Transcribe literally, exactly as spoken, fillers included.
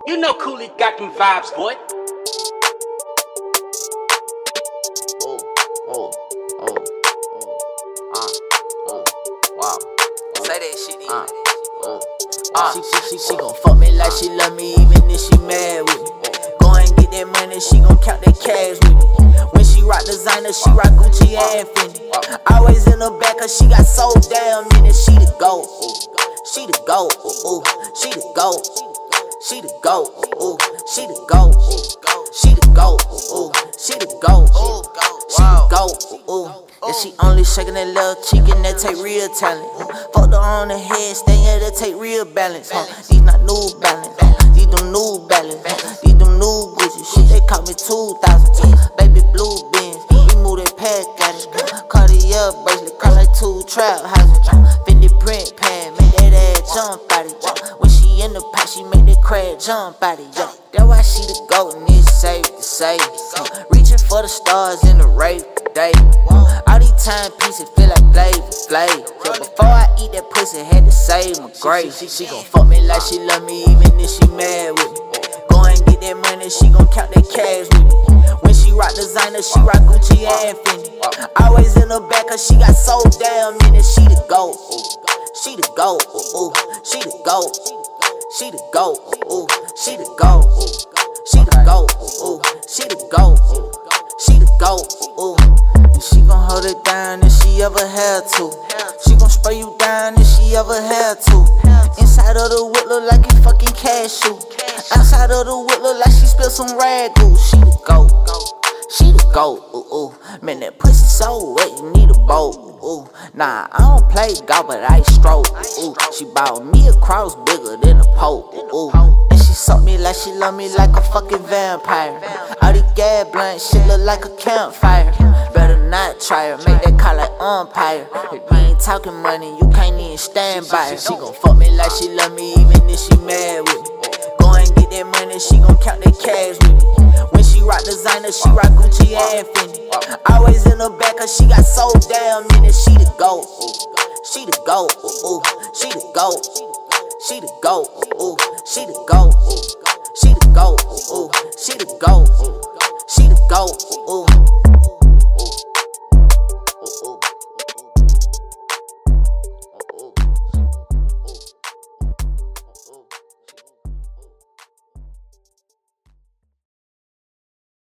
You know Cooley got them vibes, boy. Oh, oh, oh, oh, uh, oh, wow. Say that shit, Uh, oh, Uh, she, she, she, she gon' fuck me like she love me even if she mad with me. Go and get that money, she gon' count that cash with me. When she rock designer, she rock Gucci and Fendi. Always in the back, cause she got so damn many. She the GOAT, she the GOAT, ooh, she the GOAT, she the GOAT, ooh, she the GOAT, she the GOAT, ooh, she the GOAT, she the GOAT, ooh. Yeah, she only shaking that little cheek and that take real talent. Fucked her on the head, staying here that take real balance. Huh? These not new balance, huh? These them new balance, huh? These them new Gucci. Shit, they caught me two thousand. Baby blue beans, we move that pack at it. Cartier bracelet, call like two trap houses. Fendi print pad, make that ass jump out it. When she in the pot, she make that crack jump out it. That's why she the GOAT and it's safe to say. Reaching for the stars in the rape day. All these timepieces feel like Flavor Flav. So before I eat that pussy, had to save my grave. She, she, she gon' fuck me like she love me even if she mad with me. Go and get that money, she gon' count that cash with me. When she rock designer, she rock Gucci and Fendi. Always in the back, cause she got so damn many. She the GOAT, she the GOAT, ooh, she the GOAT, she the GOAT, ooh, she the GOAT, she the GOAT, ooh, she the GOAT, she the GOAT, ooh. And she gon' hold it down if she ever had to. She gon' spray you down if she ever had to. Inside of the whip look like a fucking cashew. Outside of the whip look like she spilled some ragu. She the GOAT, she the GOAT, ooh, ooh. Man, that pussy so wet, you need a boat, ooh. Nah, I don't play golf, but I stroke, ooh. She bought me a cross bigger than a poke, ooh. And she suck me like she love me like a fucking vampire. All the gas blunt shit look like a campfire. Better not try her, make that call like umpire. If you ain't talking money, you can't even stand by her. She gon' fuck me like she love me even if she mad with me. Go and get that money, she gon' count that cash with me. When she rock designer, she rock Gucci and Fendi. Always in the back, cause she got so damn many. She the GOAT, she the GOAT, ooh, she the GOAT, she the GOAT, ooh, she the GOAT, she the GOAT, ooh, she the GOAT, she the GOAT, ooh.